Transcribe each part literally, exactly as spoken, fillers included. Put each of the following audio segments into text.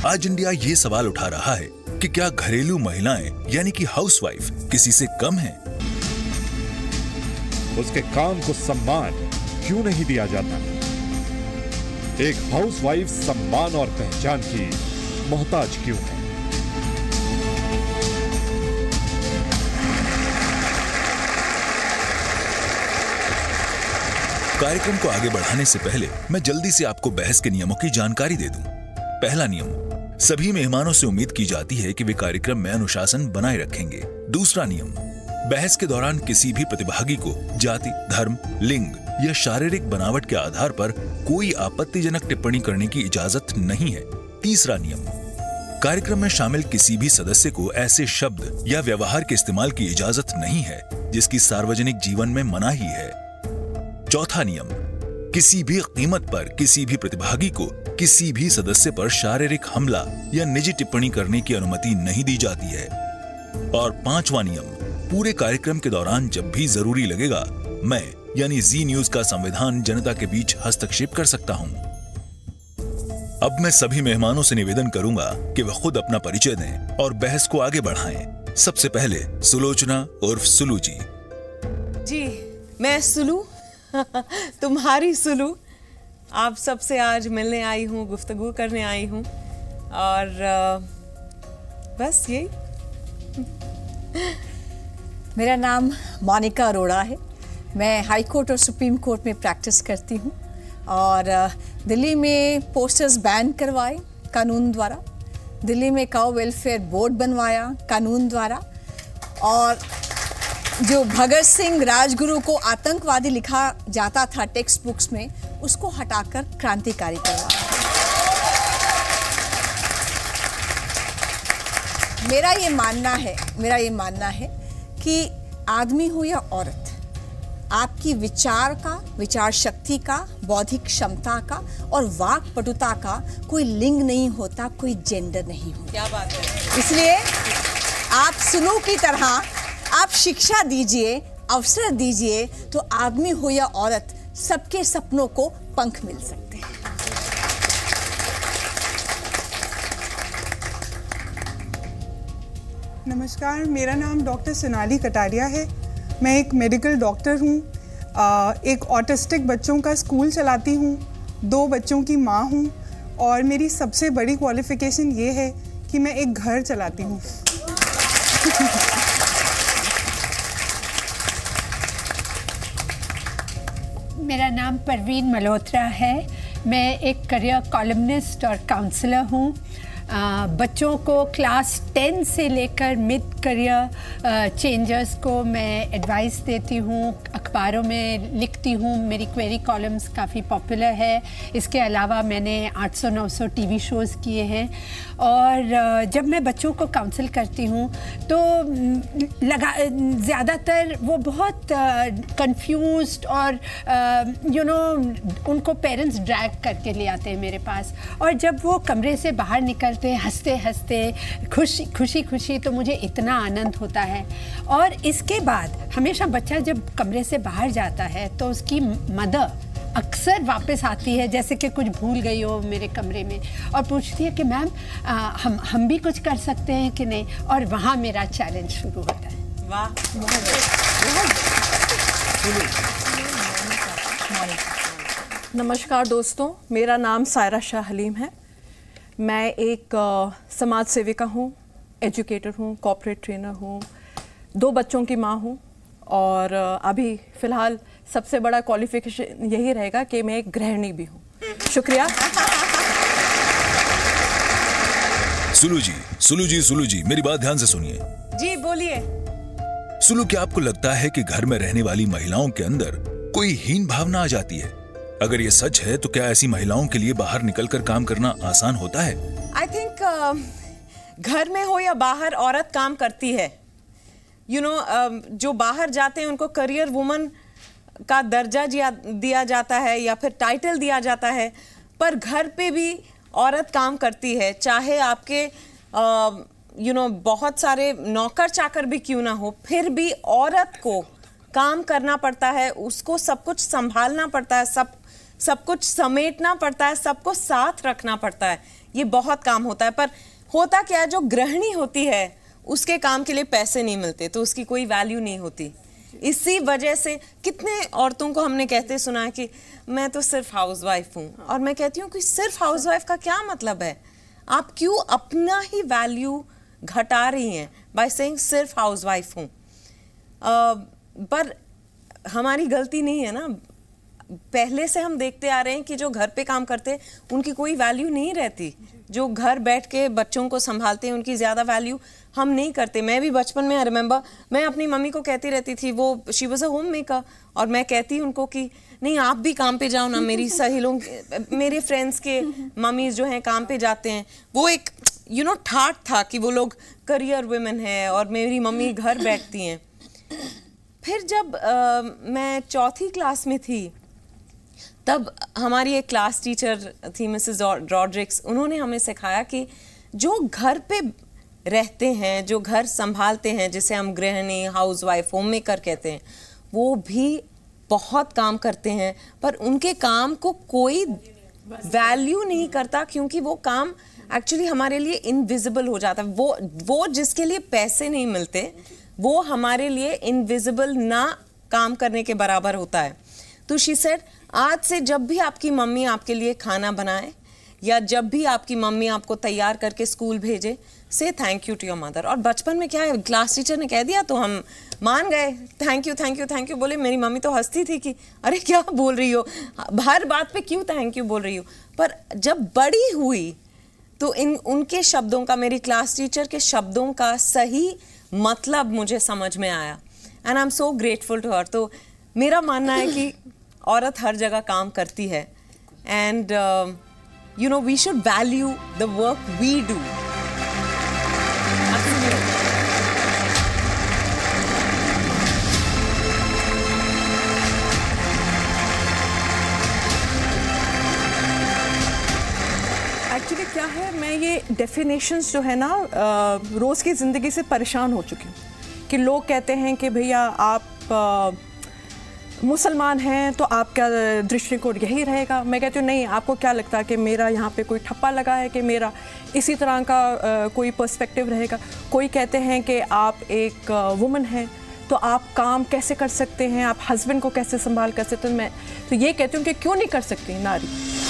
आज इंडिया ये सवाल उठा रहा है कि क्या घरेलू महिलाएं यानी कि हाउसवाइफ किसी से कम हैं? उसके काम को सम्मान क्यों नहीं दिया जाता? एक हाउसवाइफ सम्मान और पहचान की मोहताज क्यों है? कार्यक्रम को आगे बढ़ाने से पहले मैं जल्दी से आपको बहस के नियमों की जानकारी दे दूं। पहला नियम, सभी मेहमानों से उम्मीद की जाती है कि वे कार्यक्रम में अनुशासन बनाए रखेंगे। दूसरा नियम, बहस के दौरान किसी भी प्रतिभागी को जाति, धर्म, लिंग या शारीरिक बनावट के आधार पर कोई आपत्तिजनक टिप्पणी करने की इजाजत नहीं है। तीसरा नियम, कार्यक्रम में शामिल किसी भी सदस्य को ऐसे शब्द या व्यवहार के इस्तेमाल की इजाजत नहीं है जिसकी सार्वजनिक जीवन में मनाही है। चौथा नियम, किसी भी कीमत पर किसी भी प्रतिभागी को किसी भी सदस्य पर शारीरिक हमला या निजी टिप्पणी करने की अनुमति नहीं दी जाती है। और पांचवा नियम, पूरे कार्यक्रम के दौरान जब भी जरूरी लगेगा मैं यानी जी न्यूज का संविधान जनता के बीच हस्तक्षेप कर सकता हूं। अब मैं सभी मेहमानों से निवेदन करूंगा कि वे खुद अपना परिचय दें और बहस को आगे बढ़ाएं। सबसे पहले सुलोचना उर्फ सुलू जी। जी, मैं सुलू तुम्हारी सुलू आप सबसे आज मिलने आई हूँ, गुफ्तगू करने आई हूँ और आ, बस यही। मेरा नाम मोनिका अरोड़ा है। मैं हाई कोर्ट और सुप्रीम कोर्ट में प्रैक्टिस करती हूँ और दिल्ली में पोस्टर्स बैन करवाए कानून द्वारा, दिल्ली में काउ वेलफेयर बोर्ड बनवाया कानून द्वारा, और जो भगत सिंह राजगुरु को आतंकवादी लिखा जाता था टेक्स्ट बुक्स में, उसको हटाकर क्रांतिकारी करवाया। मेरा ये मानना है मेरा ये मानना है कि आदमी हो या औरत, आपकी विचार का, विचार शक्ति का, बौद्धिक क्षमता का और वाक पटुता का कोई लिंग नहीं होता, कोई जेंडर नहीं होता। क्या बात है। इसलिए आप सुलू की तरह आप शिक्षा दीजिए, अवसर दीजिए, तो आदमी हो या औरत सबके सपनों को पंख मिल सकते हैं। नमस्कार, मेरा नाम डॉक्टर सोनाली कटारिया है। मैं एक मेडिकल डॉक्टर हूँ, एक ऑटिस्टिक बच्चों का स्कूल चलाती हूँ, दो बच्चों की माँ हूँ और मेरी सबसे बड़ी क्वालिफ़िकेशन ये है कि मैं एक घर चलाती हूँ। मेरा नाम परवीन मल्होत्रा है। मैं एक करियर कॉलमनिस्ट और काउंसलर हूँ। बच्चों को क्लास टेन से लेकर मिड करियर चेंजर्स को मैं एडवाइस देती हूँ, अखबारों में लिखती हूँ। मेरी क्वेरी कॉलम्स काफ़ी पॉपुलर है। इसके अलावा मैंने आठ सौ नौ सौ टीवी शोज़ किए हैं और जब मैं बच्चों को काउंसल करती हूँ तो लगा ज़्यादातर वो बहुत कंफ्यूज्ड और यू नो उनको पेरेंट्स ड्रैग करके ले आते हैं मेरे पास, और जब वो कमरे से बाहर निकलते हैं हंसते हंसते खुशी खुशी खुशी तो मुझे इतना आनंद होता है। और इसके बाद हमेशा बच्चा जब कमरे से बाहर जाता है तो उसकी मदर अक्सर वापस आती है जैसे कि कुछ भूल गई हो मेरे कमरे में और पूछती है कि मैम हम हम भी कुछ कर सकते हैं कि नहीं, और वहाँ मेरा चैलेंज शुरू होता है। वाह, नमस्कार दोस्तों, मेरा नाम सायरा शाह हलीम है। मैं एक आ, समाज सेविका हूँ, एजुकेटर हूँ, कॉर्पोरेट ट्रेनर हूँ, दो बच्चों की माँ हूँ और आ, अभी फ़िलहाल सबसे बड़ा क्वालिफिकेशन यही रहेगा कि मैं एक गृहिणी भी हूँ। शुक्रिया। सुलू जी, सुलू जी, सुलू जी, मेरी बात ध्यान से सुनिए। जी बोलिए। सुलू, क्या आपको लगता है कि घर में रहने वाली महिलाओं के अंदर कोई हीन भावना आ जाती है? अगर ये सच है तो क्या ऐसी महिलाओं के लिए बाहर निकलकर काम करना आसान होता है? आई थिंक uh, घर में हो या बाहर औरत काम करती है। You you know know, uh, जो बाहर जाते हैं उनको करियर वुमन का दर्जा दिया जाता है या फिर टाइटल दिया जाता है, पर घर पे भी औरत काम करती है। चाहे आपके यू नो बहुत सारे नौकर चाकर भी क्यों ना हो, फिर भी औरत को काम करना पड़ता है, उसको सब कुछ संभालना पड़ता है, सब सब कुछ समेटना पड़ता है, सबको साथ रखना पड़ता है, ये बहुत काम होता है। पर होता क्या है, जो गृहिणी होती है उसके काम के लिए पैसे नहीं मिलते तो उसकी कोई वैल्यू नहीं होती। इसी वजह से कितने औरतों को हमने कहते सुना है कि मैं तो सिर्फ हाउसवाइफ हूँ, और मैं कहती हूँ कि सिर्फ हाउसवाइफ का क्या मतलब है? आप क्यों अपना ही वैल्यू घटा रही हैं बाय सेइंग सिर्फ हाउसवाइफ हूँ? पर हमारी गलती नहीं है ना, पहले से हम देखते आ रहे हैं कि जो घर पे काम करते हैं उनकी कोई वैल्यू नहीं रहती, जो घर बैठ के बच्चों को संभालते हैं उनकी ज़्यादा वैल्यू हम नहीं करते। मैं भी बचपन में आई रिमेंबर, मैं अपनी मम्मी को कहती रहती थी, वो she was a homemaker, और मैं कहती उनको कि नहीं आप भी काम पे जाओ ना। मेरी सहेलों, मेरे फ्रेंड्स के मम्मीज जो हैं काम पे जाते हैं, वो एक यू नो ठाट था कि वो लोग करियर वुमेन है और मेरी मम्मी घर बैठती हैं। फिर जब आ, मैं चौथी क्लास में थी तब हमारी एक क्लास टीचर थी मिसेस रॉड्रिक्स, उन्होंने हमें सिखाया कि जो घर पे रहते हैं, जो घर संभालते हैं, जिसे हम गृहिणी, हाउसवाइफ, होम मेकर कहते हैं, वो भी बहुत काम करते हैं, पर उनके काम को कोई वैल्यू नहीं करता क्योंकि वो काम एक्चुअली हमारे लिए इनविजिबल हो जाता है। वो वो जिसके लिए पैसे नहीं मिलते वो हमारे लिए इनविजिबल ना काम करने के बराबर होता है। तो शी सेड, आज से जब भी आपकी मम्मी आपके लिए खाना बनाए या जब भी आपकी मम्मी आपको तैयार करके स्कूल भेजे, say thank you to your mother. और बचपन में क्या है, क्लास टीचर ने कह दिया तो हम मान गए, thank you thank you thank you बोले। मेरी मम्मी तो हंसती थी कि अरे क्या बोल रही हो, हर बात पे क्यों थैंक यू बोल रही हो। पर जब बड़ी हुई तो इन उनके शब्दों का, मेरी क्लास टीचर के शब्दों का सही मतलब मुझे समझ में आया, and I am so grateful to her. तो मेरा मानना है कि औरत हर जगह काम करती है, and you know we should value the work we do. Actually क्या है, मैं ये डेफिनेशंस जो है ना रोज़ की ज़िंदगी से परेशान हो चुकी हूँ कि लोग कहते हैं कि भैया आप आ, मुसलमान हैं तो आपका दृष्टिकोण यही रहेगा। मैं कहती हूँ नहीं, आपको क्या लगता है कि मेरा यहाँ पे कोई ठप्पा लगा है कि मेरा इसी तरह का आ, कोई पर्सपेक्टिव रहेगा? कोई कहते हैं कि आप एक वुमन हैं तो आप काम कैसे कर सकते हैं, आप हस्बैंड को कैसे संभाल कर सकते हैं। मैं तो ये कहती हूँ कि क्यों नहीं कर सकती नारी।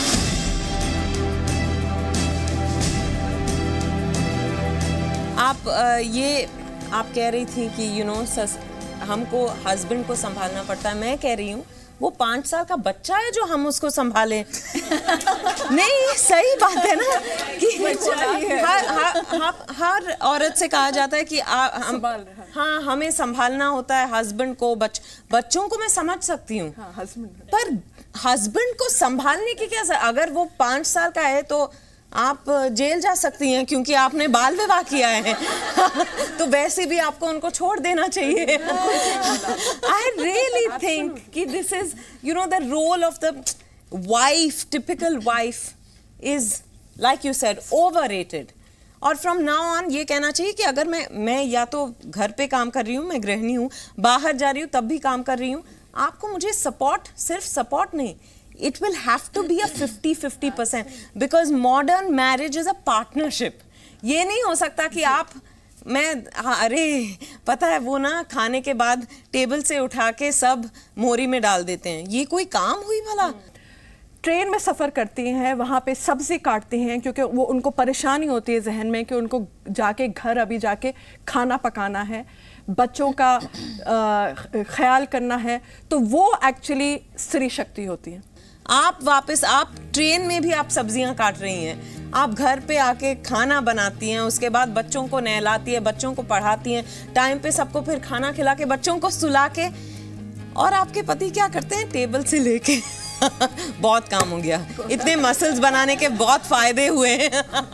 आप ये आप कह रही थी कि यू नो हमको हस्बैंड को संभालना पड़ता है। मैं कह रही हूँ वो पाँच साल का बच्चा है जो हम उसको संभालें। नहीं, सही बात है ना कि हर हर हर औरत से कहा जाता है कि आ, हम हाँ हमें संभालना होता है हस्बैंड को। बच बच्चों को मैं समझ सकती हूँ, हाँ, पर हस्बैंड को संभालने की क्या, अगर वो पाँच साल का है तो आप जेल जा सकती हैं क्योंकि आपने बाल विवाह किया है। तो वैसे भी आपको उनको छोड़ देना चाहिए। आई रियली थिंक कि this is you know the role of the wife, typical wife is like you said overrated. और फ्रॉम नाउ ऑन ये कहना चाहिए कि अगर मैं मैं या तो घर पे काम कर रही हूँ, मैं गृहिणी हूँ, बाहर जा रही हूँ तब भी काम कर रही हूँ, आपको मुझे सपोर्ट, सिर्फ सपोर्ट नहीं, it will have to be a fifty fifty percent because modern marriage is a partnership। ये नहीं हो सकता कि आप मैं हाँ, अरे पता है वो ना खाने के बाद टेबल से उठा के सब मोरी में डाल देते हैं, ये कोई काम हुई भला? ट्रेन में सफ़र करती हैं, वहाँ पे सब्ज़ी काटती हैं क्योंकि वो उनको परेशानी होती है जहन में कि उनको जाके घर अभी जाके खाना पकाना है, बच्चों का ख्याल करना है, तो वो एक्चुअली स्त्री शक्ति होती है। आप वापस आप ट्रेन में भी आप सब्जियां काट रही हैं, आप घर पे आके खाना बनाती हैं, उसके बाद बच्चों को नहलाती है, बच्चों को पढ़ाती हैं, टाइम पे सबको फिर खाना खिला के बच्चों को सुला के, और आपके पति क्या करते हैं, टेबल से लेके बहुत काम हो गया, इतने मसल्स बनाने के बहुत फायदे हुए हैं।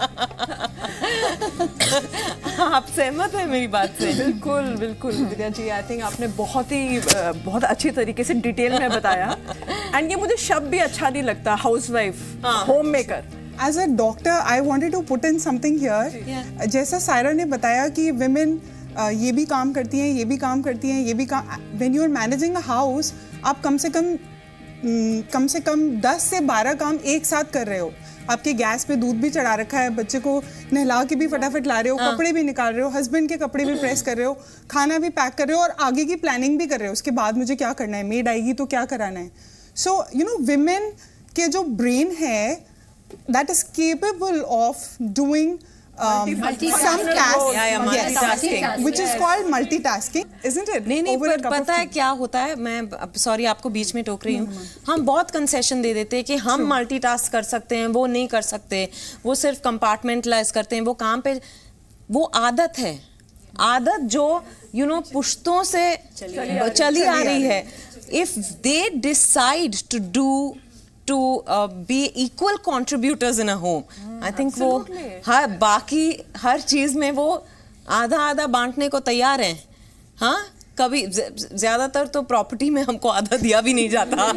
आप सहमत हैं मेरी बात से? बिल्कुल बिल्कुल विद्या जी, आई थिंक आपने बहुत ही बहुत अच्छी तरीके से डिटेल में बताया। एंड ये मुझे शब्द भी अच्छा नहीं लगता, housewife, homemaker. As a doctor I wanted to put in something here. जैसा सायरा ने बताया कि विमेन uh, ये भी काम करती हैं, ये भी काम करती हैं, ये भी काम। When you are managing a house, आप कम से कम कम से कम दस से बारह काम एक साथ कर रहे हो। आपके गैस पे दूध भी चढ़ा रखा है, बच्चे को नहला के भी फटाफट ला रहे हो, कपड़े भी निकाल रहे हो, हस्बैंड के कपड़े भी प्रेस कर रहे हो, खाना भी पैक कर रहे हो और आगे की प्लानिंग भी कर रहे हो। उसके बाद मुझे क्या करना है, मेड आएगी तो क्या कराना है। सो यू नो विमेन के जो ब्रेन है that is capable of doing Um, some tasks, yeah, yeah, multitasking, yes, which is called multitasking, isn't it? नहीं नहीं Over a पर cup of पता है tea. क्या होता है, मैं सॉरी आपको बीच में टोक रही हूँ, हम बहुत कंसेशन दे देते हैं कि हम मल्टीटास्क कर सकते हैं, वो नहीं कर सकते, वो सिर्फ कंपार्टमेंटलाइज करते हैं, वो काम पे, वो आदत है, आदत जो यू नो पुश्तों से चली आ रही है। If they decide to do to uh, be equal contributors in a home, I think वो हर बाकी हर चीज में वो आधा आधा बांटने को तैयार हैं। हाँ, कभी ज्यादातर तो प्रॉपर्टी में हमको आधा दिया भी नहीं जाता।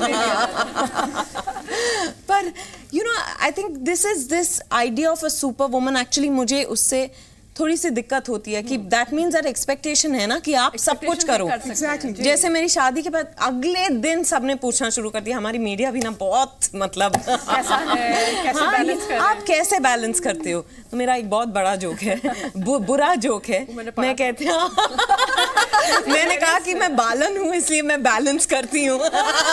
पर you know I think this is this idea of a super woman, actually मुझे उससे थोड़ी सी दिक्कत होती है कि दैट मीन्स दैट एक्सपेक्टेशन है ना कि आप सब कुछ करो। Exactly. जैसे मेरी शादी के बाद अगले दिन सबने पूछना शुरू कर दिया, हमारी मीडिया भी ना बहुत मतलब कैसा है, कैसे हाँ, बैलेंस कर रहे आप कैसे बैलेंस करते हो। तो मेरा एक बहुत बड़ा जोक है, बु, बुरा जोक है, मैं कहती हूँ मैंने कहा कि मैं बालन हूँ इसलिए मैं बैलेंस करती हूँ।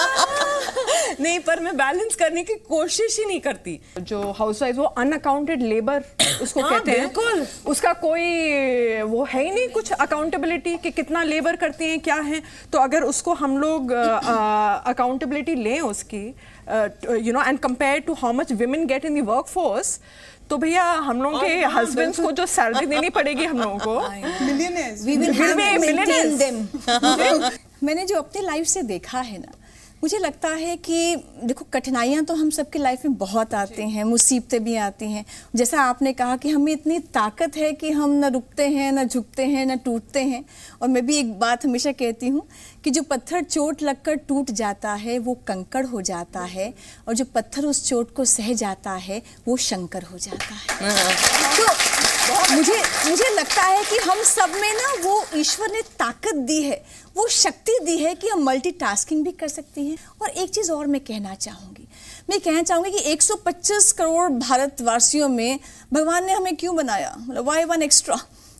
नहीं, पर मैं बैलेंस करने की कोशिश ही नहीं करती। जो हाउसवाइफ वो अनअकाउंटेड लेबर उसको हाँ, कहते हैं, बिल्कुल। उसका कोई वो है ही नहीं कुछ अकाउंटेबिलिटी कि कितना लेबर करती हैं क्या है। तो अगर उसको हम लोग अकाउंटेबिलिटी लें उसकी, you know, and compare to how much women get in the workforce, तो भैया हम लोगों के हस्बैंड्स को जो सैलरी देनी पड़ेगी हम लोगों को, Millionaires. We will have to maintain millionaires. them. मैंने जो अपनी लाइफ से देखा है ना, मुझे लगता है कि देखो कठिनाइयाँ तो हम सबकी लाइफ में बहुत आती हैं, मुसीबतें भी आती हैं। जैसा आपने कहा कि हमें इतनी ताकत है कि हम न रुकते हैं, न झुकते हैं, न टूटते हैं। और मैं भी एक बात हमेशा कहती हूँ कि जो पत्थर चोट लगकर टूट जाता है वो कंकड़ हो जाता है, और जो पत्थर उस चोट को सह जाता है वो शंकर हो जाता है। तो मुझे मुझे लगता है कि हम सब में ना वो ईश्वर ने ताकत दी है, वो शक्ति दी है कि हम मल्टीटास्किंग भी कर सकती हैं। और एक चीज़ और मैं कहना चाहूँगी, मैं कहना चाहूँगी कि एक सौ पच्चीस करोड़ भारतवासियों में भगवान ने हमें क्यों बनाया, मतलब वाई वन एक्स्ट्रा।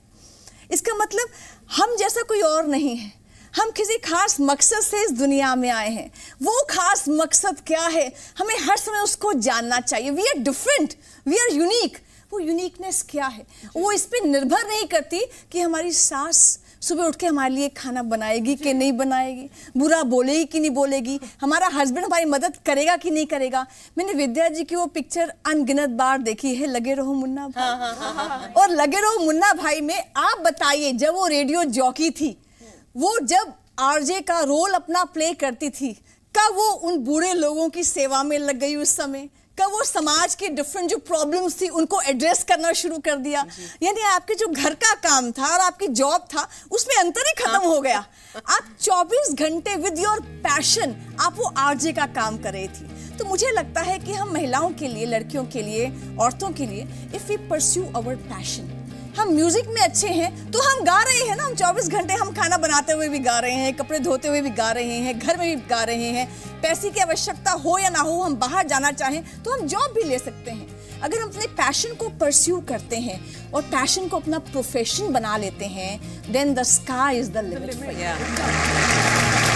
इसका मतलब हम जैसा कोई और नहीं है, हम किसी खास मकसद से इस दुनिया में आए हैं। वो खास मकसद क्या है, हमें हर समय उसको जानना चाहिए। We are different, we are unique. वो यूनिकनेस क्या है, वो इस पे निर्भर नहीं करती कि हमारी सास सुबह उठ के हमारे लिए खाना बनाएगी कि नहीं बनाएगी, बुरा बोलेगी कि नहीं बोलेगी, हमारा हस्बैंड हमारी मदद करेगा कि नहीं करेगा। मैंने विद्या जी की वो पिक्चर अनगिनत बार देखी है, लगे रहो मुन्ना भाई। हाँ, हाँ, हाँ, हाँ। और लगे रहो मुन्ना भाई में आप बताइए, जब वो रेडियो जॉकी थी, वो जब आरजे का रोल अपना प्ले करती थी, कब वो उन बूढ़े लोगों की सेवा में लग गई उस समय, कब वो समाज के डिफरेंट जो प्रॉब्लम्स थी उनको एड्रेस करना शुरू कर दिया। यानी आपके जो घर का काम था और आपकी जॉब था उसमें अंतर ही खत्म हो गया। आप चौबीस घंटे विद योर पैशन आप वो आरजे का काम कर रही थी। तो मुझे लगता है कि हम महिलाओं के लिए, लड़कियों के लिए, औरतों के लिए, if we pursue our passion, हम म्यूजिक में अच्छे हैं तो हम गा रहे हैं ना, हम चौबीस घंटे हम खाना बनाते हुए भी गा रहे हैं, कपड़े धोते हुए भी गा रहे हैं, घर में भी गा रहे हैं। पैसे की आवश्यकता हो या ना हो, हम बाहर जाना चाहें तो हम जॉब भी ले सकते हैं। अगर हम अपने पैशन को परस्यू करते हैं और पैशन को अपना प्रोफेशन बना लेते हैं, then the sky is the limit for you.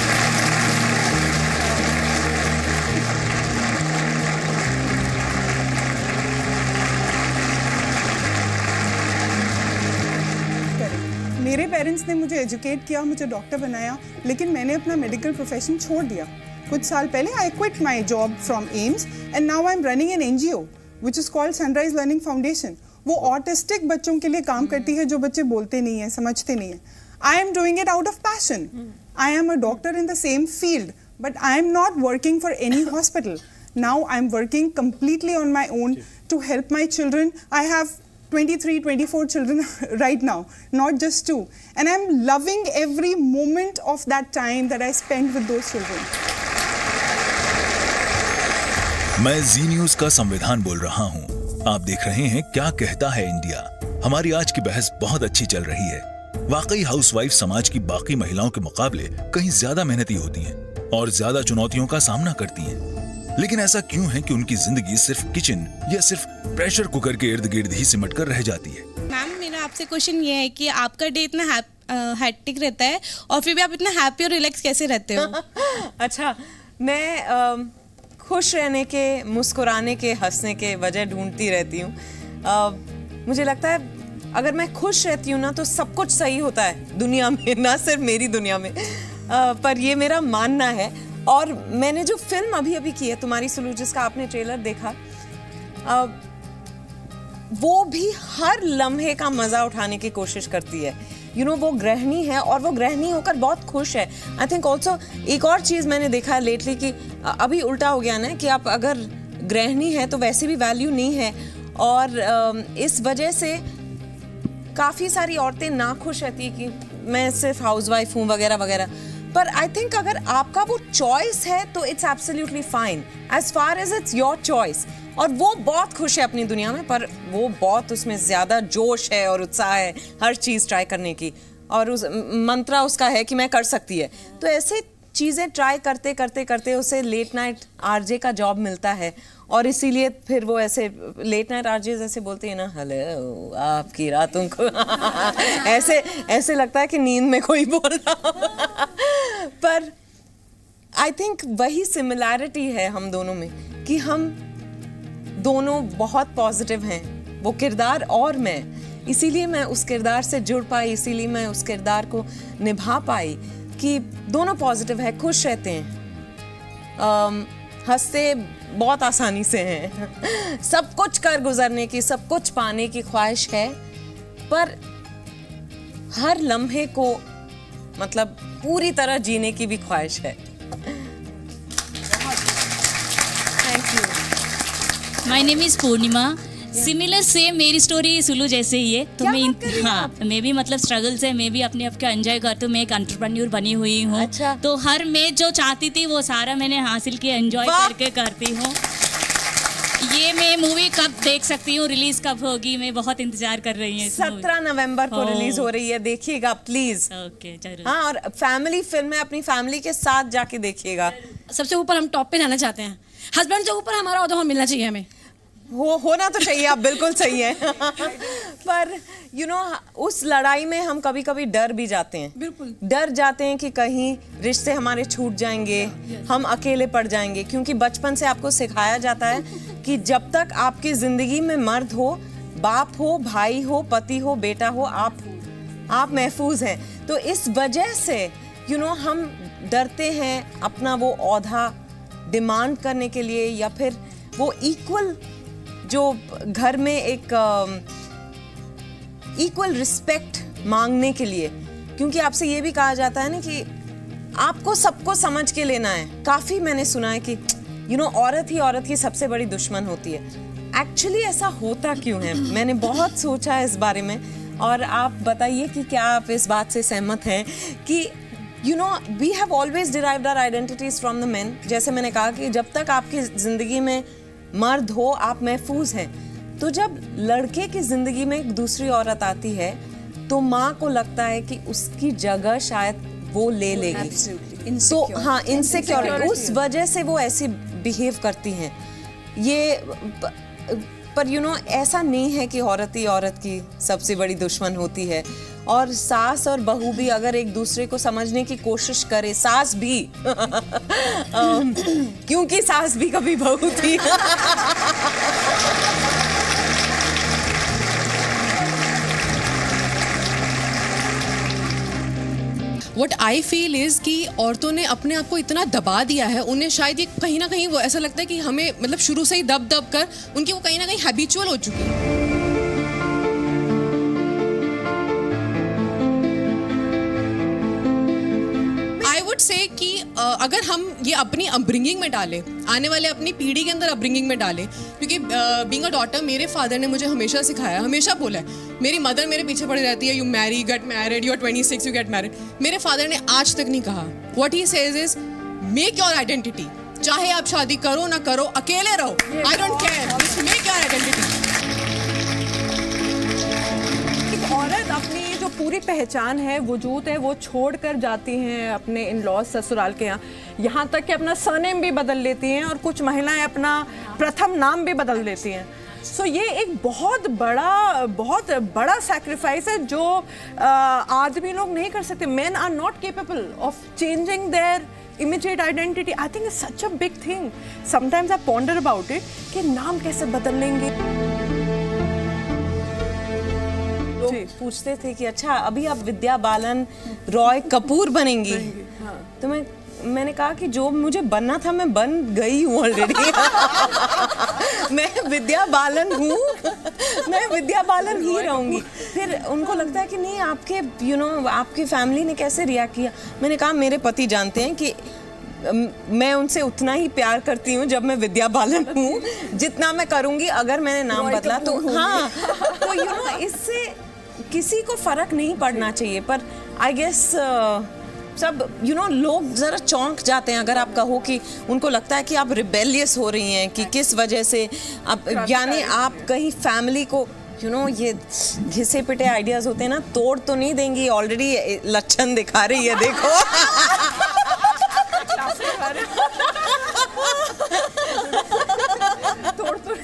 मेरे पेरेंट्स ने मुझे एजुकेट किया, मुझे डॉक्टर बनाया, लेकिन मैंने अपना मेडिकल प्रोफेशन छोड़ दिया कुछ साल पहले। I quit my job from AIIMS and now I am running an NGO which is called Sunrise Learning Foundation. वो ऑटिस्टिक बच्चों के लिए काम करती है जो बच्चे बोलते नहीं हैं, समझते नहीं हैं। I am doing it out of passion. I am a doctor in the same field, but I am not working for any hospital. Now I'm working completely on my own to help my children. I have twenty-three, twenty-four children right now, not just two. And I'm loving every moment of that time that I spend with those children. मैं जी news का संविधान बोल रहा हूँ। आप देख रहे हैं क्या कहता है इंडिया। हमारी आज की बहस बहुत अच्छी चल रही है। वाकई हाउसवाइफ समाज की बाकी महिलाओं के मुकाबले कहीं ज्यादा मेहनती होती हैं और ज्यादा चुनौतियों का सामना करती हैं। लेकिन ऐसा क्यों है कि उनकी जिंदगी सिर्फ किचन या सिर्फ प्रेशर कुकर के इर्द गिर्द ही सिमट कर रह जाती है? मैम, मेरा आपसे क्वेश्चन ये है कि आपका डे इतना हैक्टिक रहता है और फिर भी आप इतना हैप्पी और रिलैक्स कैसे रहते हो? अच्छा, मैं आ, खुश रहने के, मुस्कुराने के, हंसने के वजह ढूंढती रहती हूँ। मुझे लगता है अगर मैं खुश रहती हूँ ना तो सब कुछ सही होता है दुनिया में, ना सिर्फ मेरी दुनिया में। आ, पर ये मेरा मानना है। और मैंने जो फिल्म अभी अभी की है तुम्हारी सुलू, जिसका आपने ट्रेलर देखा, आ, वो भी हर लम्हे का मजा उठाने की कोशिश करती है। यू you नो know, वो गृहिणी है और वो गृहिणी होकर बहुत खुश है। आई थिंक ऑल्सो एक और चीज़ मैंने देखा है लेटली कि अभी उल्टा हो गया ना कि आप अगर गृहिणी है तो वैसे भी वैल्यू नहीं है, और इस वजह से काफ़ी सारी औरतें नाखुश रहती है कि मैं सिर्फ हाउसवाइफ हूँ वगैरह वगैरह। पर आई थिंक अगर आपका वो चॉइस है तो it's absolutely fine as far as it's your choice. और वो बहुत खुश है अपनी दुनिया में, पर वो बहुत उसमें ज़्यादा जोश है और उत्साह है हर चीज़ ट्राई करने की, और उस मंत्रा उसका है कि मैं कर सकती है। तो ऐसे चीज़ें ट्राई करते करते करते उसे लेट नाइट आरजे का जॉब मिलता है, और इसीलिए फिर वो ऐसे लेट नाइट आरजे जैसे बोलती है ना, हेलो आपकी रातों को ऐसे ऐसे लगता है कि नींद में कोई बोल रहा हो। पर आई थिंक वही सिमिलैरिटी है हम दोनों में कि हम दोनों बहुत पॉजिटिव हैं, वो किरदार और मैं। इसीलिए मैं उस किरदार से जुड़ पाई, इसीलिए मैं उस किरदार को निभा पाई कि दोनों पॉजिटिव है, खुश रहते हैं, हंसते बहुत आसानी से हैं, सब कुछ कर गुजरने की, सब कुछ पाने की ख्वाहिश है, पर हर लम्हे को मतलब पूरी तरह जीने की भी ख्वाहिश है। Thank you. My name is Purnima. Similar same मेरी स्टोरी सुलू जैसे ही है। तो मैं हाँ मैं भी मतलब स्ट्रगल से मैं भी अपने आप को एंजॉय करती हूँ। मैं एक एंटरप्रेन्योर बनी हुई हूँ। अच्छा। तो हर मैं जो चाहती थी वो सारा मैंने हासिल किया, एंजॉय करके करती हूँ। ये मैं मूवी कब देख सकती हूँ, रिलीज कब होगी, मैं बहुत इंतजार कर रही हूँ। सत्रह नवंबर को रिलीज हो रही है, देखिएगा प्लीज। ओके जरूर। हाँ, और फैमिली फिल्म है, अपनी फैमिली के साथ जाके देखिएगा। सबसे ऊपर हम टॉप पे जाना चाहते हैं, हस्बैंड से ऊपर हमारा होता मिलना चाहिए हमें। हो होना तो चाहिए, आप बिल्कुल सही है। पर यू you नो know, उस लड़ाई में हम कभी कभी डर भी जाते हैं। बिल्कुल डर जाते हैं कि कहीं रिश्ते हमारे छूट जाएंगे, हम अकेले पड़ जाएंगे, क्योंकि बचपन से आपको सिखाया जाता है कि जब तक आपकी जिंदगी में मर्द हो, बाप हो, भाई हो, पति हो, बेटा हो, आप आप महफूज हैं। तो इस वजह से यू नो हम डरते हैं अपना वो औहदा डिमांड करने के लिए, या फिर वो इक्वल जो घर में एक इक्वल रिस्पेक्ट मांगने के लिए, क्योंकि आपसे ये भी कहा जाता है ना कि आपको सबको समझ के लेना है। काफ़ी मैंने सुना है कि यू नो औरत ही औरत की सबसे बड़ी दुश्मन होती है। एक्चुअली ऐसा होता क्यों है? मैंने बहुत सोचा है इस बारे में, और आप बताइए कि क्या आप इस बात से सहमत हैं कि you know we have always derived our identities from the men. जैसे मैंने कहा कि जब तक आपकी ज़िंदगी में मर्द हो आप महफूज हैं, तो जब लड़के की ज़िंदगी में एक दूसरी औरत आती है तो माँ को लगता है कि उसकी जगह शायद वो ले लेगी। तो हाँ, इनसिक्योरिटी, उस वजह से वो ऐसी बिहेव करती हैं। ये पर यू नो ऐसा नहीं है कि औरत ही औरत की सबसे बड़ी दुश्मन होती है, और सास और बहू भी अगर एक दूसरे को समझने की कोशिश करे, सास भी क्योंकि सास भी कभी बहू थी। What I feel is कि औरतों ने अपने आप को इतना दबा दिया है, उन्हें शायद ये कहीं ना कहीं वो ऐसा लगता है कि हमें मतलब शुरू से ही दब दब कर उनकी वो कहीं ना कहीं हैबिचुअल हो चुकी है। से कि अगर हम ये अपनी अपब्रिंगिंग में डालें, आने वाले अपनी पीढ़ी के अंदर अपब्रिंगिंग में डालें, क्योंकि बीइंग अ डॉटर मेरे फादर ने मुझे हमेशा सिखाया, हमेशा बोला है, मेरी मदर मेरे पीछे पड़ी रहती है, you marry get married, you are twenty six you get married. मेरे फादर ने आज तक नहीं कहा। What he says is make your identity, चाहे आप शादी करो ना करो, अकेले रहो, I don't care, make your identity. औरत अपनी जो पूरी पहचान है, वजूद है, वो छोड़ कर जाती हैं अपने इन लॉज ससुराल के यहाँ, यहाँ तक कि अपना सरनेम भी बदल लेती हैं और कुछ महिलाएं अपना प्रथम नाम भी बदल लेती हैं। सो so, ये एक बहुत बड़ा बहुत बड़ा सैक्रिफाइस है जो आदमी लोग नहीं कर सकते। Men are not capable of changing their immediate identity. I think it's such a big thing. Sometimes I ponder about it कि नाम कैसे बदल लेंगे। लोग पूछते थे कि अच्छा अभी आप विद्या बालन रॉय कपूर बनेंगी। हाँ। तो मैं मैंने कहा कि जो मुझे बनना था मैं बन गई हूँ ऑलरेडी। मैं विद्या बालन हूँ, मैं विद्या बालन ही रहूँगी। फिर उनको लगता है कि नहीं आपके यू नो आपकी फैमिली ने कैसे रिएक्ट किया। मैंने कहा मेरे पति जानते हैं कि मैं उनसे उतना ही प्यार करती हूँ जब मैं विद्या बालन हूँ जितना मैं करूँगी अगर मैंने नाम बदला तो। हाँ, तो यू नो इससे किसी को फर्क नहीं पड़ना चाहिए। पर आई गेस सब यू नो लोग ज़रा चौंक जाते हैं अगर आप कहो कि उनको लगता है कि आप रिबेलियस हो रही हैं कि किस वजह से आप, यानी आप कहीं फैमिली को यू नो ये घिसे पिटे आइडियाज़ होते हैं ना, तोड़ तो नहीं देंगी। ऑलरेडी लक्षण दिखा रही है, देखो। तोड़ तो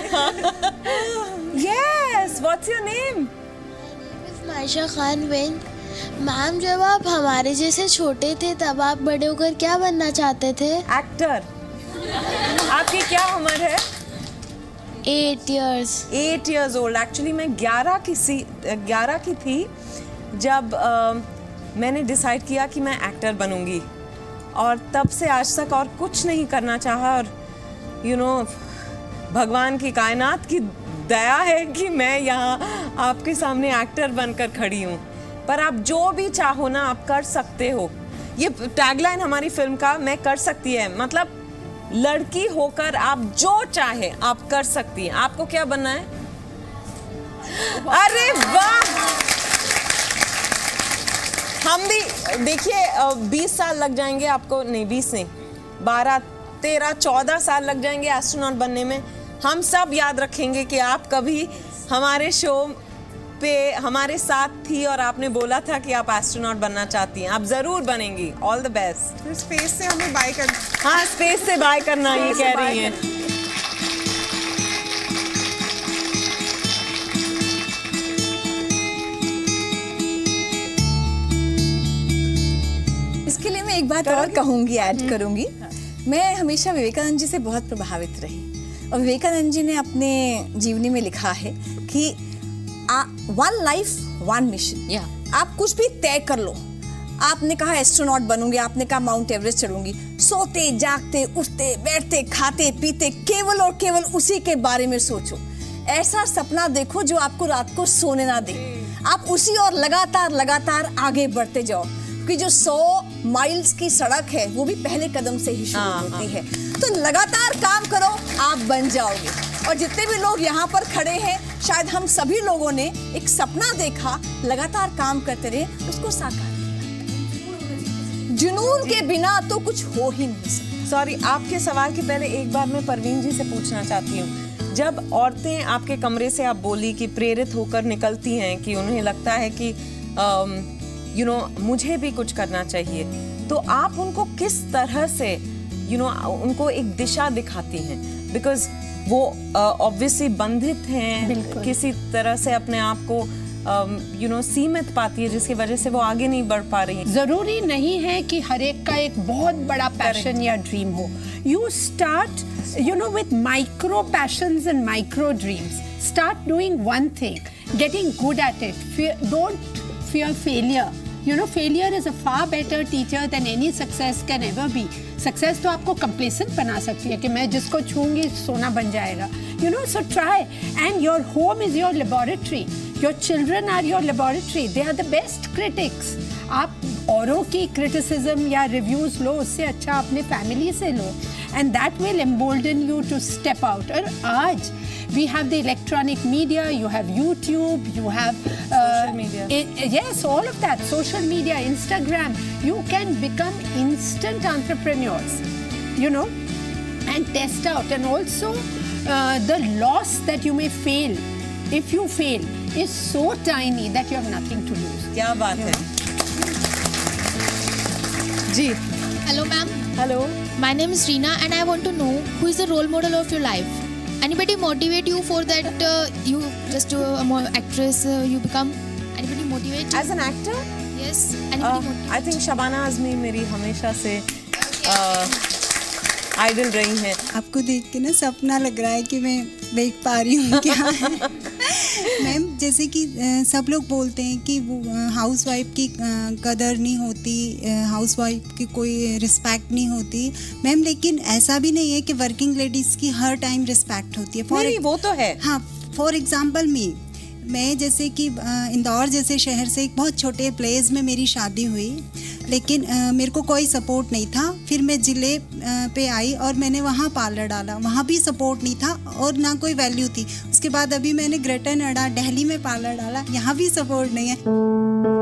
yes, what's your name? Maysha Khan ben. Ma'am जब आप हमारे जैसे छोटे थे तब आप बड़े होकर क्या बनना चाहते थे? एक्टर। आपकी क्या उम्र है? Eight years. Eight years old. Actually मैं ग्यारह की सी ग्यारह की थी जब uh, मैंने डिसाइड किया कि मैं एक्टर बनूंगी और तब से आज तक और कुछ नहीं करना चाहा। और यू नो भगवान की कायनात की दया है कि मैं यहाँ आपके सामने एक्टर बनकर खड़ी हूँ। पर आप जो भी चाहो ना आप कर सकते हो। ये टैगलाइन हमारी फिल्म का मैं कर सकती है, मतलब लड़की होकर आप जो चाहे आप कर सकती हैं। आपको क्या बनना है? अरे वाह! हम भी देखिए बीस साल लग जाएंगे आपको, नहीं बीस नहीं बारह तेरह चौदह साल लग जाएंगे एस्ट्रोनॉट बनने में। हम सब याद रखेंगे कि आप कभी हमारे शो पे हमारे साथ थी और आपने बोला था कि आप एस्ट्रोनॉट बनना चाहती हैं। आप जरूर बनेंगी। All the best. स्पेस से हमें बाय कर हाँ स्पेस से बाय करना ये कह रही हैं। इसके लिए मैं एक बात और कहूँगी, ऐड करूँगी। मैं हमेशा विवेकानंद जी से बहुत प्रभावित रही और विवेकानंद जी ने अपने जीवनी में लिखा है कि वन लाइफ वन मिशन। आप कुछ भी तय कर लो। आपने कहा एस्ट्रोनॉट बनूंगी, आपने कहा माउंट एवरेस्ट चढ़ूंगी। सोते जागते उठते बैठते खाते पीते केवल और केवल उसी के बारे में सोचो। ऐसा सपना देखो जो आपको रात को सोने ना दे। आप उसी और लगातार लगातार आगे बढ़ते जाओ, क्योंकि जो सौ माइल्स की सड़क है वो भी पहले कदम से ही शुरू होती है। तो लगातार काम करो, आप बन जाओगे। और जितने भी लोग यहाँ पर खड़े हैं, शायद हम सभी लोगों ने एक सपना देखा, लगातार काम करते रहे, उसको साकार किया। जुनून के बिना तो कुछ हो ही नहीं सकता। सॉरी, आपके सवाल के पहले एक बार मैं परवीन जी से पूछना चाहती हूँ। जब औरतें आपके कमरे से आप बोली कि प्रेरित होकर निकलती हैं कि उन्हें लगता है कि यू नो मुझे भी कुछ करना चाहिए, तो आप उनको किस तरह से यू नो उनको एक दिशा दिखाती हैं? बिकॉज वो ऑब्वियसली uh, बंधित हैं, किसी तरह से अपने आप को यू नो सीमित पाती है, जिसकी वजह से वो आगे नहीं बढ़ पा रही है। जरूरी नहीं है कि हर एक का एक बहुत बड़ा पैशन या ड्रीम हो। You start you know with micro passions and micro dreams. Start doing one thing, getting good at it. Don't fear failure. You know, failure is a far better teacher than any success can ever be. Success तो आपको complacent बना सकती है कि मैं जिसको छूंगी सोना बन जाएगा. You know, so try. And your home is your laboratory. Your children are your laboratory. They are the best critics. आप औरों की criticism या reviews लो, उससे अच्छा अपने family से लो. And that will embolden you to step out. और आज we have the electronic media, you have YouTube, you have uh, social media. It, yes, all of that. Social media, Instagram. You can become instant entrepreneurs, you know, and test out. And also, uh, the loss that you may fail, if you fail, is so tiny that you have nothing to lose. क्या बात है? जी. Hello, ma'am. Hello. My name is Reena and I want to know who is the role model of your life. Anybody motivate you for that? Uh, you just do a more actress. Uh, you become. Anybody motivate you? As an actor? Yes. Anybody Uh, motivate? I think Shabana Azmi मेरी हमेशा से idol रही हैं। आपको देख के ना सपना लग रहा है कि मैं देख पा रही हूँ क्या। मैम जैसे कि अ, सब लोग बोलते हैं कि हाउस वाइफ की अ, कदर नहीं होती, हाउस वाइफ की कोई रिस्पेक्ट नहीं होती मैम, लेकिन ऐसा भी नहीं है कि वर्किंग लेडीज़ की हर टाइम रिस्पेक्ट होती है। नहीं, वो तो है। हाँ, फॉर एग्जांपल मी मैं जैसे कि इंदौर जैसे शहर से एक बहुत छोटे प्लेस में मेरी शादी हुई, लेकिन आ, मेरे को कोई सपोर्ट नहीं था। फिर मैं ज़िले पे आई और मैंने वहाँ पार्लर डाला, वहाँ भी सपोर्ट नहीं था और ना कोई वैल्यू थी। उसके बाद अभी मैंने ग्रेटर नोएडा दिल्ली में पार्लर डाला, यहाँ भी सपोर्ट नहीं है।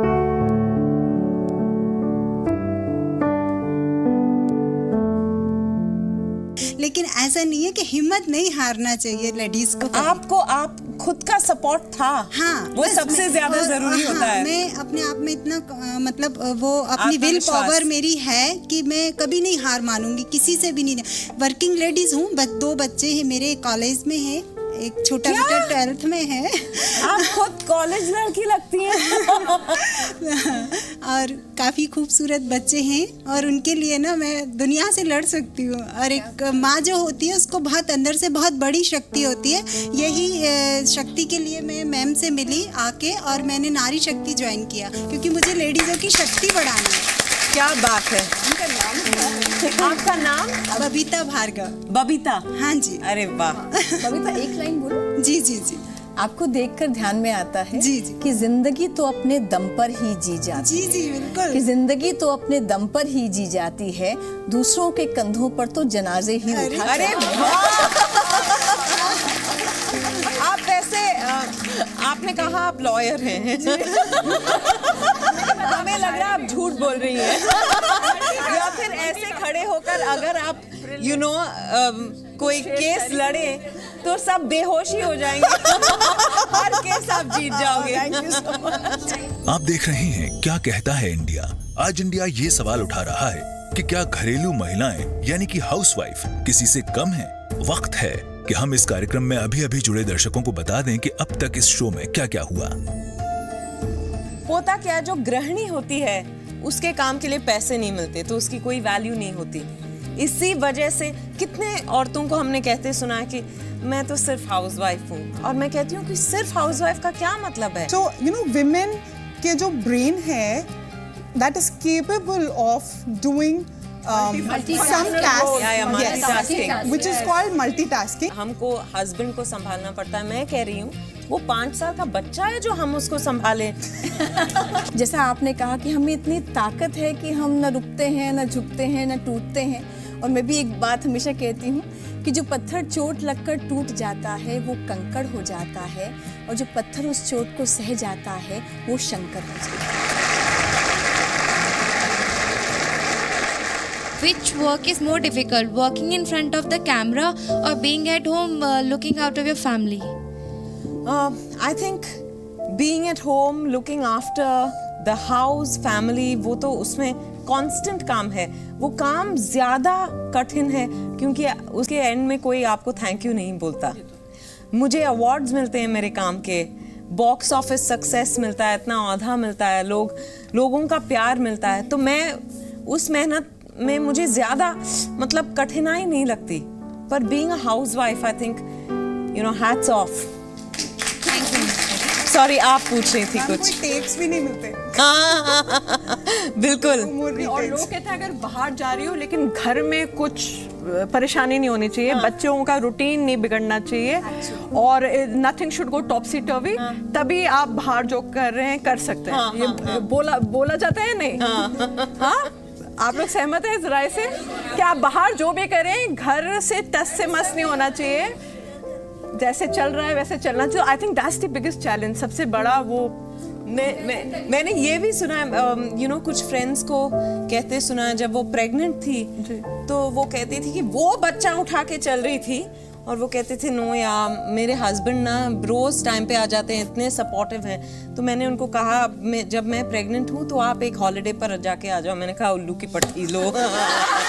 लेकिन ऐसा नहीं है कि हिम्मत नहीं हारना चाहिए लेडीज को। आपको आप खुद का सपोर्ट था। हाँ, वो सबसे ज्यादा जरूरी हाँ, होता है। मैं अपने आप में इतना आ, मतलब वो अपनी विल पावर मेरी है कि मैं कभी नहीं हार मानूंगी, किसी से भी नहीं। वर्किंग लेडीज हूँ, दो बच्चे हैं मेरे, कॉलेज में है, एक छोटा बेटा ट्वेल्थ में है। आप खुद कॉलेज लड़की लगती हैं। और काफ़ी खूबसूरत बच्चे हैं और उनके लिए ना मैं दुनिया से लड़ सकती हूँ। और एक माँ जो होती है उसको बहुत अंदर से बहुत बड़ी शक्ति होती है। यही शक्ति के लिए मैं मैम से मिली आके और मैंने नारी शक्ति ज्वाइन किया, क्योंकि मुझे लेडीज़ों की शक्ति बढ़ानी है। क्या बात है। उनका नाम, आपका नाम? बबीता भार्गव। बबीता? हाँ जी। अरे वाह। बबीता एक लाइन बोलो। जी जी जी। आपको देखकर ध्यान में आता है जी जी कि जिंदगी तो अपने दम पर ही जी जाती जी जी बिल्कुल कि जिंदगी तो अपने दम पर ही जी जाती है, दूसरों के कंधों पर तो जनाजे ही उठा। अरे आप वैसे आपने कहा आप लॉयर हैं। हमें लग रहा है आप झूठ बोल रही हैं। या फिर ऐसे खड़े होकर अगर आप यू नो कोई केस लड़े तो सब बेहोश ही हो जाएंगे। हर केस आप जीत जाओगे। आप देख रहे हैं क्या कहता है इंडिया। आज इंडिया ये सवाल उठा रहा है कि क्या घरेलू महिलाएं यानी कि हाउसवाइफ किसी से कम हैं? वक्त है कि हम इस कार्यक्रम में अभी अभी जुड़े दर्शकों को बता दें कि अब तक इस शो में क्या क्या हुआ। होता क्या, जो गृहिणी होती है उसके काम के लिए पैसे नहीं मिलते तो उसकी कोई वैल्यू नहीं होती। इसी वजह से कितने औरतों को हमने कहते सुना है कि मैं तो सिर्फ हाउसवाइफ हूँ, और मैं कहती हूँ कि सिर्फ हाउसवाइफ का क्या मतलब है। तो यू नो विमेन के जो ब्रेन है that is capable of doing some tasks, yeah, yeah, multitasking, yes, which is called multitasking. हमको हस्बैंड को संभालना पड़ता है। मैं कह रही हूँ वो पाँच साल का बच्चा है जो हम उसको संभाले। जैसा आपने कहा कि हमें इतनी ताकत है कि हम न रुकते हैं, न झुकते हैं, न टूटते हैं। और मैं भी एक बात हमेशा कहती हूँ कि जो पत्थर चोट लगकर टूट जाता है वो कंकड़ हो जाता है, और जो पत्थर उस चोट को सह जाता है वो शंकर हो जाता है। Which work is more difficult, working in front of the camera or being at home uh, looking out of your family? Uh, I think being at home, looking after the house, family, वो तो उसमें constant काम है। वो काम ज़्यादा कठिन है क्योंकि उसके एंड में कोई आपको थैंक यू नहीं बोलता। मुझे अवार्ड्स मिलते हैं मेरे काम के, बॉक्स ऑफिस सक्सेस मिलता है, इतना औहदा मिलता है, लोग लोगों का प्यार मिलता है। तो मैं उस मेहनत में मुझे ज़्यादा मतलब कठिनाई नहीं लगती। पर being a housewife I think you know hats off. Sorry, आप पूछ रही थी कुछ। टेप्स भी नहीं मिलते। बिल्कुल। और लोग कहते हैं अगर बाहर जा रही हो लेकिन घर में कुछ परेशानी नहीं होनी चाहिए। हाँ। बच्चों का रूटीन नहीं बिगड़ना चाहिए। अच्छा। और नथिंग शुड गो टॉपसी टर्वी। हाँ। तभी आप बाहर जो कर रहे हैं कर सकते हैं। हाँ, ये हाँ, बोला बोला जाता है नहीं। हाँ, हाँ? आप लोग सहमत हैं इस राय से कि आप बाहर जो भी करें घर से टस से मस नहीं होना चाहिए, जैसे चल रहा है वैसे चलना चाहिए। I think that's the biggest challenge, सबसे बड़ा वो। मैं, मैं मैंने ये भी सुना है, यू नो कुछ फ्रेंड्स को कहते सुना है, जब वो प्रेग्नेंट थी तो वो कहती थी कि वो बच्चा उठा के चल रही थी और वो कहते थे नो यार मेरे हस्बैंड ना रोज टाइम पे आ जाते हैं, इतने सपोर्टिव हैं। तो मैंने उनको कहा मैं जब मैं प्रेग्नेंट हूँ तो आप एक हॉलिडे पर जाके आ जाओ। मैंने कहा उल्लू की पट्टी लो।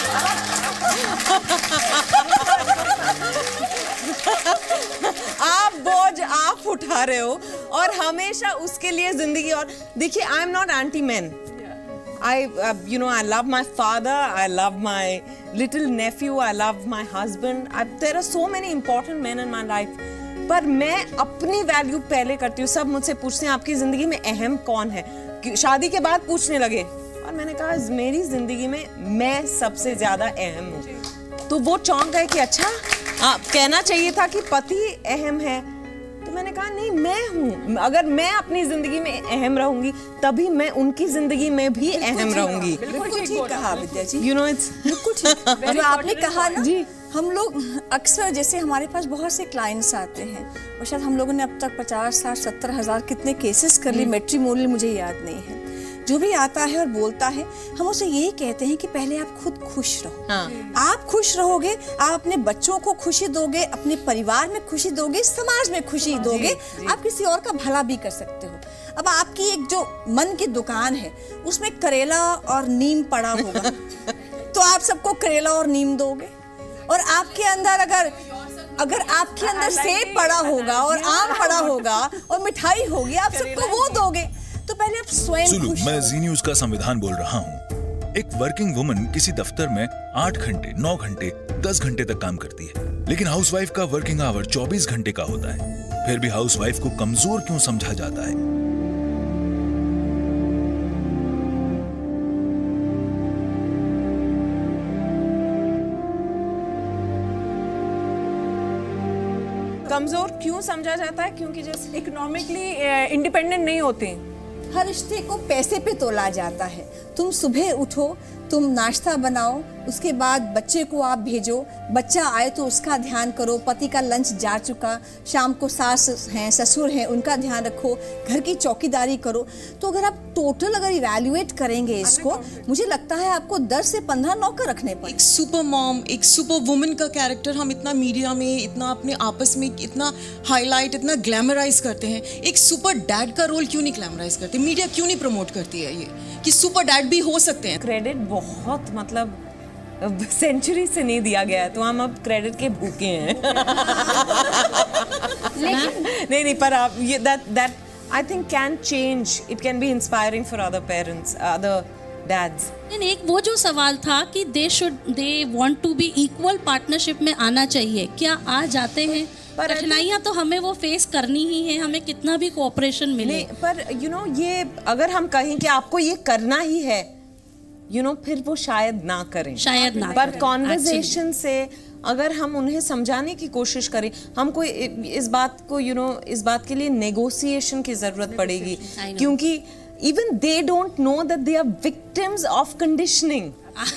आप बोझ आप उठा रहे हो और हमेशा उसके लिए जिंदगी। और देखिए, I am not anti man. I, uh, you know, I love my father. I love my little nephew. I love my husband. I, there are so many important men in my life. पर मैं अपनी value पहले करती हूँ। सब मुझसे पूछते हैं आपकी जिंदगी में अहम कौन है, शादी के बाद पूछने लगे, और मैंने कहा मेरी जिंदगी में मैं सबसे ज्यादा अहम हूँ। तो वो चौंक गए कि अच्छा, आप कहना चाहिए था कि पति अहम है। तो मैंने कहा नहीं, मैं हूँ। अगर मैं अपनी जिंदगी में अहम रहूंगी तभी मैं उनकी जिंदगी में भी अहम रहूंगी। बिल्कुल ठीक कहा Vidya ji. You know it's बिल्कुल ठीक। जो आपने कहा ना जी, हम लोग अक्सर, जैसे हमारे पास बहुत से क्लाइंट्स आते हैं और शायद हम लोगों ने अब तक पचास साठ सत्तर हजार कितने केसेस कर ली, मैट्रिमोनियल मुझे याद नहीं है। जो भी आता है और बोलता है, हम उसे यही कहते हैं कि पहले आप खुद खुश रहो। हाँ। आप खुश रहोगे, आप अपने बच्चों को खुशी दोगे, अपने परिवार में खुशी दोगे, समाज में खुशी दोगे, आप किसी और का भला भी कर सकते हो। अब आपकी एक जो मन की दुकान है उसमें करेला और नीम पड़ा होगा तो आप सबको करेला और नीम दोगे, और आपके अंदर अगर अगर आपके अंदर सेब पड़ा होगा और आम पड़ा होगा और मिठाई होगी, आप सबको वो दोगे। तो पहले आप स्वयं सुलू, खुश मैं जी न्यूज का संविधान बोल रहा हूँ। एक वर्किंग वुमन किसी दफ्तर में आठ घंटे, नौ घंटे, दस घंटे तक काम करती है, लेकिन हाउसवाइफ का वर्किंग आवर चौबीस घंटे का होता है। फिर भी हाउसवाइफ को कमजोर क्यों समझा जाता है? कमजोर क्यों समझा जाता है? क्योंकि जैसे इकोनॉमिकली इंडिपेंडेंट नहीं होते। हर रिश्ते को पैसे पे तोला जाता है। तुम सुबह उठो, तुम नाश्ता बनाओ, उसके बाद बच्चे को आप भेजो, बच्चा आए तो उसका ध्यान करो, पति का लंच जा चुका, शाम को सास हैं, ससुर हैं, उनका ध्यान रखो, घर की चौकीदारी करो। तो अगर आप टोटल अगर इवैल्यूएट करेंगे इसको, मुझे लगता है आपको दस से पंद्रह नौकर रखने पड़े। एक सुपर मॉम, एक सुपर वुमन का कैरेक्टर हम इतना मीडिया में, इतना अपने आपस में इतना हाईलाइट, इतना ग्लैमराइज करते हैं। एक सुपर डैड का रोल क्यों नहीं ग्लैमराइज करते? मीडिया क्यों नहीं प्रमोट करती है ये कि सुपर डैड भी हो सकते हैं? क्रेडिट बहुत मतलब सेंचुरी से नहीं दिया गया है, तो हम अब क्रेडिट के भूखे हैं। नहीं नहीं, पर आप ये that that I think can change, it can be inspiring for other parents, other dads. एक वो जो सवाल था कि they should they want to be equal partnership में आना चाहिए, क्या आ जाते हैं? पर कठिनाइयाँ तो हमें वो फेस करनी ही है, हमें कितना भी कोऑपरेशन मिले। पर यू you नो know, ये अगर हम कहें कि आपको ये करना ही है, यू you नो know, फिर वो शायद ना करें, शायद ना पर कॉन्वर्सेशन से अगर हम उन्हें समझाने की कोशिश करें, हमको इस बात को यू you नो know, इस बात के लिए नेगोशिएशन की जरूरत पड़ेगी, क्योंकि even they don't know that they are victims of conditioning.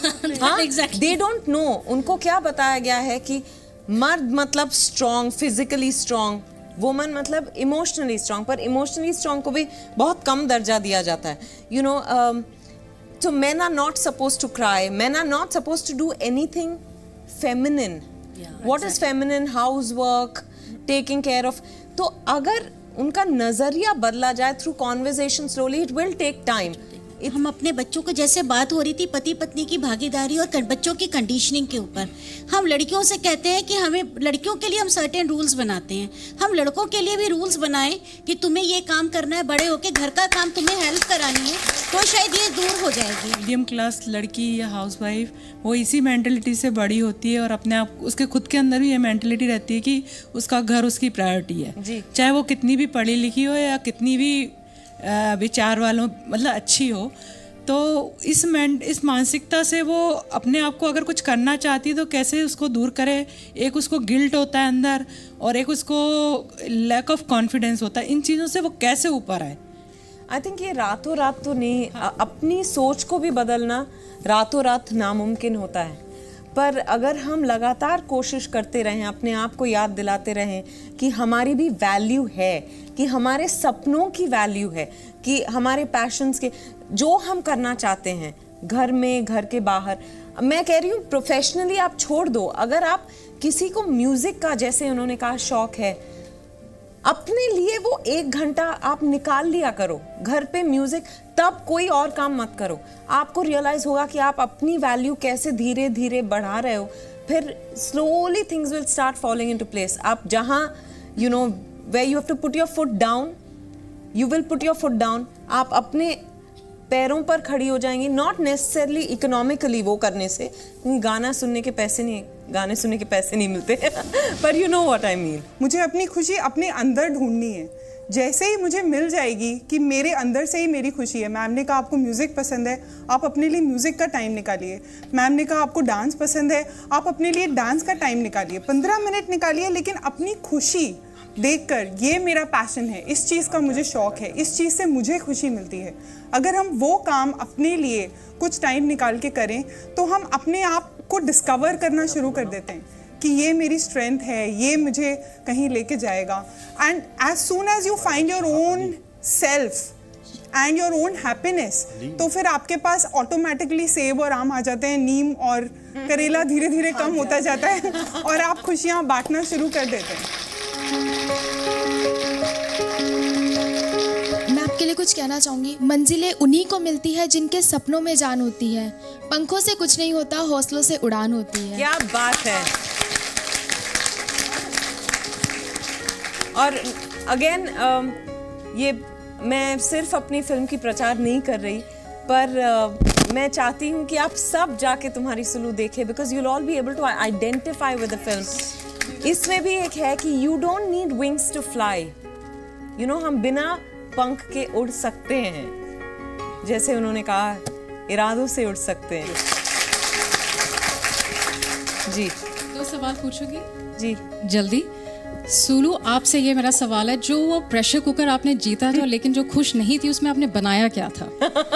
They don't know, उनको क्या बताया गया है कि मर्द मतलब स्ट्रॉन्ग, फिजिकली स्ट्रॉन्ग, वुमन मतलब इमोशनली स्ट्रॉन्ग, पर इमोशनली स्ट्रॉन्ग को भी बहुत कम दर्जा दिया जाता है। You know, so men are not supposed to cry, men are not supposed to do anything feminine. Yeah, what exactly. is feminine? Housework, taking care of. तो अगर उनका नजरिया बदला जाए through conversation slowly, it will take time. हम अपने बच्चों को, जैसे बात हो रही थी पति पत्नी की भागीदारी और बच्चों की कंडीशनिंग के ऊपर, हम लड़कियों से कहते हैं कि हमें, लड़कियों के लिए हम सर्टेन रूल्स बनाते हैं, हम लड़कों के लिए भी रूल्स बनाएं कि तुम्हें ये काम करना है, बड़े होके घर का काम तुम्हें हेल्प करानी है, तो शायद ये दूर हो जाएगी। मीडियम क्लास लड़की या हाउसवाइफ वो इसी मेंटलिटी से बड़ी होती है और अपने आप, उसके खुद के अंदर भी ये मेंटलिटी रहती है कि उसका घर उसकी प्रायोरिटी है, चाहे वो कितनी भी पढ़ी लिखी हो या कितनी भी विचार वालों मतलब अच्छी हो। तो इस मेंट इस मानसिकता से वो अपने आप को अगर कुछ करना चाहती है तो कैसे उसको दूर करे। एक उसको गिल्ट होता है अंदर और एक उसको लैक ऑफ कॉन्फिडेंस होता है, इन चीज़ों से वो कैसे ऊपर आए? आई थिंक ये रातों रात तो नहीं, हाँ। अपनी सोच को भी बदलना रातों रात नामुमकिन होता है, पर अगर हम लगातार कोशिश करते रहें, अपने आप को याद दिलाते रहें कि हमारी भी वैल्यू है, कि हमारे सपनों की वैल्यू है, कि हमारे पैशंस के, जो हम करना चाहते हैं घर में, घर के बाहर, मैं कह रही हूँ प्रोफेशनली आप छोड़ दो, अगर आप किसी को म्यूजिक का, जैसे उन्होंने कहा, शौक है, अपने लिए वो एक घंटा आप निकाल लिया करो घर पे म्यूजिक, तब कोई और काम मत करो। आपको रियलाइज होगा कि आप अपनी वैल्यू कैसे धीरे धीरे बढ़ा रहे हो, फिर slowly things will start following into place. आप जहां you know where you have to put your foot down, you will put your foot down. आप अपने पैरों पर खड़ी हो जाएंगी, नॉट नेसेसरली इकोनॉमिकली वो करने से, गाना सुनने के पैसे नहीं, गाने सुनने के पैसे नहीं मिलते पर you know what I mean. मुझे अपनी खुशी अपने अंदर ढूंढनी है। जैसे ही मुझे मिल जाएगी कि मेरे अंदर से ही मेरी खुशी है। मैम ने कहा आपको म्यूज़िक पसंद है, आप अपने लिए म्यूज़िक का टाइम निकालिए। मैम ने कहा आपको डांस पसंद है, आप अपने लिए डांस का टाइम निकालिए, पंद्रह मिनट निकालिए, लेकिन अपनी खुशी देखकर, ये मेरा पैशन है, इस चीज़ का मुझे शौक है, इस चीज़ से मुझे खुशी मिलती है। अगर हम वो काम अपने लिए कुछ टाइम निकाल के करें तो हम अपने आप को डिस्कवर करना शुरू कर देते हैं कि ये मेरी स्ट्रेंथ है, ये मुझे कहीं लेके जाएगा। And as soon as you find your own self and your own happiness, तो फिर आपके पास ऑटोमेटिकली सेब और आम आ जाते हैं, नीम और करेला धीरे धीरे कम होता जाता है और आप खुशियाँ बांटना शुरू कर देते हैं। मैं आपके लिए कुछ कहना चाहूँगी। मंजिलें उन्हीं को मिलती है जिनके सपनों में जान होती है। पंखों से कुछ नहीं होता, हौसलों से उड़ान होती है। क्या बात है। और अगेन ये मैं सिर्फ अपनी फिल्म की प्रचार नहीं कर रही, पर uh, मैं चाहती हूँ कि आप सब जाके तुम्हारी सुलू देखें, because you will all be able to identify with the film. इसमें भी एक है कि you don't need wings to fly, you know, हम बिना पंख के उड़ सकते हैं, जैसे उन्होंने कहा इरादों से उड़ सकते हैं। जी दो सवाल पूछोगी? जी जल्दी। सुलू, आपसे ये मेरा सवाल है, जो वो प्रेशर कुकर आपने जीता था लेकिन जो खुश नहीं थी, उसमें आपने बनाया क्या था?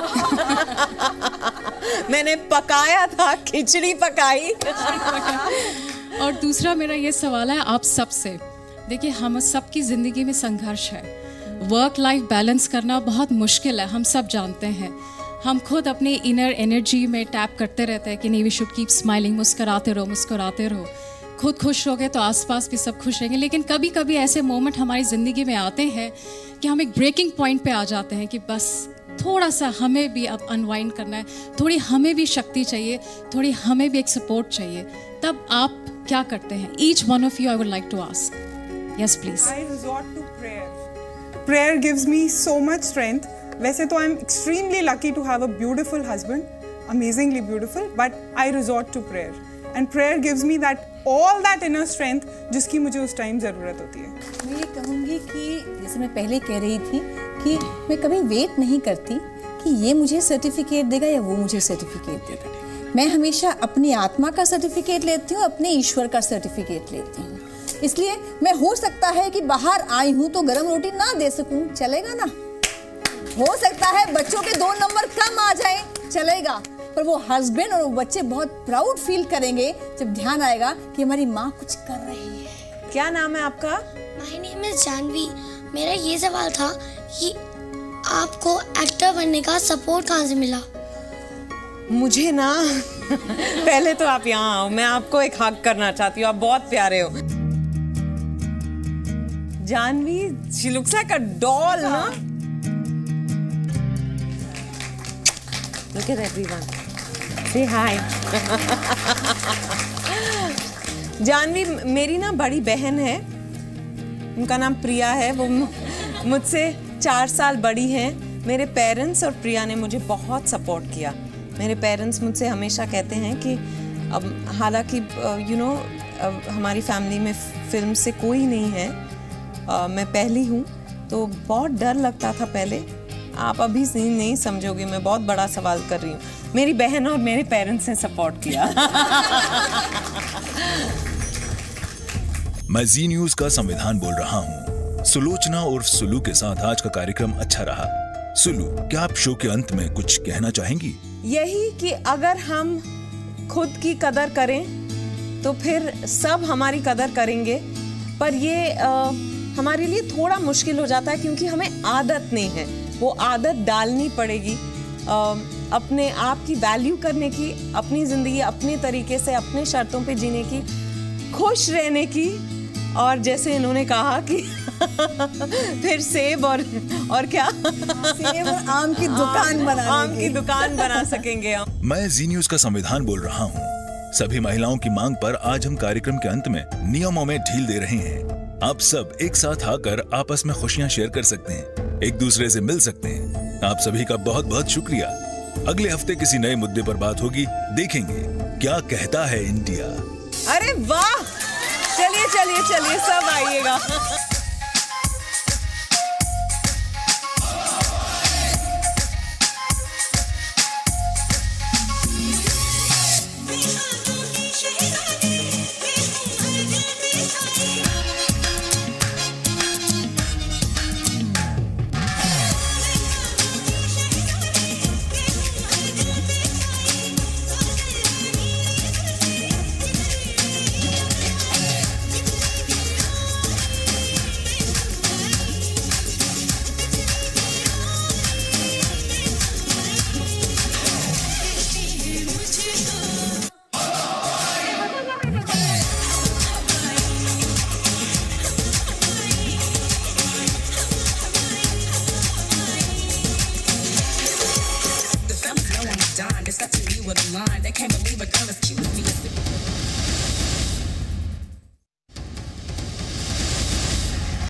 मैंने पकाया था, खिचड़ी पकाई। और दूसरा मेरा ये सवाल है आप सबसे, देखिए हम सबकी ज़िंदगी में संघर्ष है, वर्क लाइफ बैलेंस करना बहुत मुश्किल है, हम सब जानते हैं। हम खुद अपने इनर एनर्जी में टैप करते रहते हैं कि नहीं, वी शुड कीप स्माइलिंग, मुस्कुराते रहो मुस्कुराते रहो। खुद खुश रहोगे तो आसपास भी सब खुश रहेंगे। लेकिन कभी कभी ऐसे मोमेंट हमारी ज़िंदगी में आते हैं कि हम एक ब्रेकिंग पॉइंट पे आ जाते हैं कि बस थोड़ा सा हमें भी अब अनवाइंड करना है, थोड़ी हमें भी शक्ति चाहिए, थोड़ी हमें भी एक सपोर्ट चाहिए। तब आप क्या करते हैं? Each one of you I would like to ask. Yes please. I resort to prayer. Prayer gives me so much strength. वैसे तो I am extremely lucky to have a beautiful husband, amazingly beautiful, but I resort to prayer and prayer gives me that all that inner strength जिसकी मुझे उस time ज़रूरत होती है। मैं ये कहूँगी कि जैसे मैं पहले कह रही थी कि मैं कभी वेट नहीं करती कि ये मुझे सर्टिफिकेट देगा या वो मुझे सर्टिफिकेट देगा। मैं हमेशा अपनी आत्मा का सर्टिफिकेट लेती हूँ, अपने ईश्वर का सर्टिफिकेट लेती हूँ। इसलिए मैं, हो सकता है कि बाहर आई हूँ तो गरम रोटी ना दे सकूँ, चलेगा ना। हो सकता है बच्चों के दो नंबर कम आ जाए, चलेगा, पर वो हस्बैंड और वो बच्चे बहुत प्राउड फील करेंगे जब ध्यान आएगा कि हमारी माँ कुछ कर रही है। क्या नाम है आपका? My name is Janvi. मेरा ये सवाल था कि आपको एक्टर बनने का सपोर्ट कहाँ से मिला? मुझे ना पहले तो आप यहाँ आओ, मैं आपको एक हग करना चाहती हूँ, आप बहुत प्यारे हो। Janvi, she looks like a doll, ना? Look at everyone. Say hi. Janvi मेरी ना बड़ी बहन है, उनका नाम प्रिया है, वो मुझसे चार साल बड़ी हैं। मेरे पेरेंट्स और प्रिया ने मुझे बहुत सपोर्ट किया। मेरे पेरेंट्स मुझसे हमेशा कहते हैं कि अब हालांकि यू नो हमारी फैमिली में फिल्म से कोई नहीं है, uh, मैं पहली हूँ, तो बहुत डर लगता था पहले। आप अभी नहीं, नहीं समझोगे, मैं बहुत बड़ा सवाल कर रही हूँ। मेरी बहन और मेरे पेरेंट्स ने सपोर्ट किया। मैं जी न्यूज का संविधान बोल रहा हूँ। सुलोचना उर्फ सुलू के साथ आज का कार्यक्रम अच्छा रहा। सुलू, क्या आप शो के अंत में कुछ कहना चाहेंगी? यही कि अगर हम खुद की कदर करें तो फिर सब हमारी कदर करेंगे, पर ये आ, हमारे लिए थोड़ा मुश्किल हो जाता है क्योंकि हमें आदत नहीं है। वो आदत डालनी पड़ेगी, आ, अपने आप की वैल्यू करने की, अपनी ज़िंदगी अपने तरीके से, अपने शर्तों पे जीने की, खुश रहने की, और जैसे इन्होंने कहा कि फिर सेब और और क्या सेब और आम की दुकान बना आम की दुकान बना सकेंगे हम। मैं जी न्यूज का संविधान बोल रहा हूँ। सभी महिलाओं की मांग पर आज हम कार्यक्रम के अंत में नियमों में ढील दे रहे हैं। आप सब एक साथ आकर आपस में खुशियाँ शेयर कर सकते हैं, एक दूसरे से मिल सकते हैं। आप सभी का बहुत बहुत शुक्रिया। अगले हफ्ते किसी नए मुद्दे पर बात होगी, देखेंगे क्या कहता है इंडिया। अरे वाह, चलिए चलिए चलिए सब आइएगा। It's up to me with a line. They can't believe a girl as cute as me.